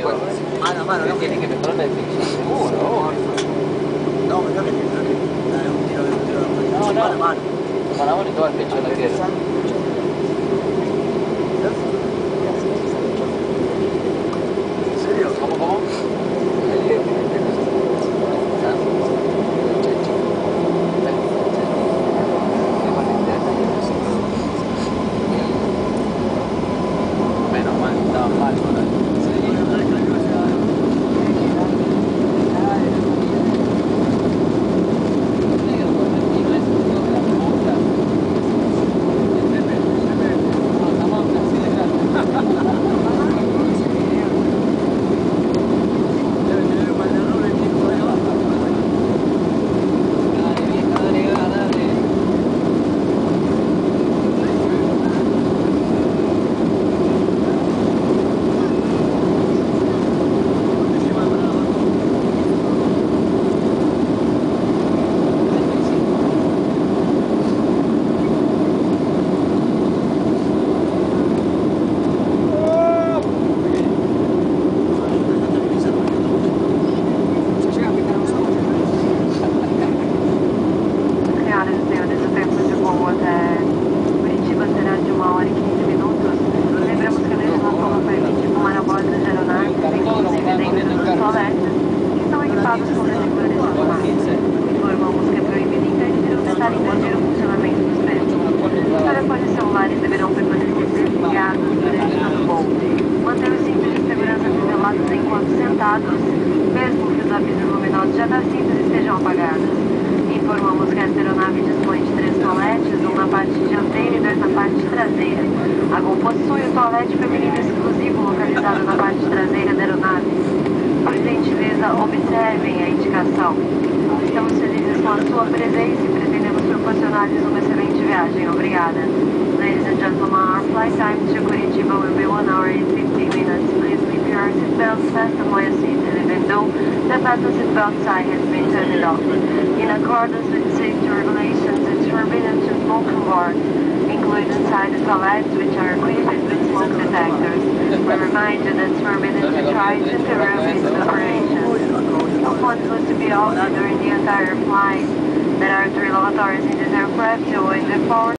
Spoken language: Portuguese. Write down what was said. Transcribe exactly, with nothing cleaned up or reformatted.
digo, Mano a mano, que no, tiene que mejorar la definición seguro, vos. no, me toques, me toques. Dale, un tiro, un tiro, No, no. mano a mano. Para vos y todo el pecho no quiero. ¿En serio? ¿Cómo, cómo? Menos mal, estaba mal, ¿no? Informamos que é proibido intervir ou tentar impedir o funcionamento dos trens. Os telefones celulares deverão permanecer desligados durante todo o voo. Manter os cintos de segurança nivelados enquanto sentados, mesmo que os avisos luminosos já das cintas estejam apagados. Informamos que esta aeronave dispõe de três toaletes, um na parte dianteira e dois na parte traseira. A Gol possui o toalete feminino exclusivo localizado na parte traseira da aeronave. Por gentileza, observem a indicação. Estamos felizes com a sua presença e pretendemos proporcionar-lhes uma excelente viagem. Obrigada. Ladies and gentlemen, our flight time to Curitiba will be one hour and fifteen minutes. Please keep your seatbelts fastened while seated, even though the fasten seatbelt sign has been turned off. In accordance with safety regulations, it's forbidden to smoke on board, including inside the toilets, which are equipped with smoke detectors. We remind you that it's forbidden to try to interrupt its operations. All phones must be off during the entire flight. There are three lavatories in this aircraft, two in the forward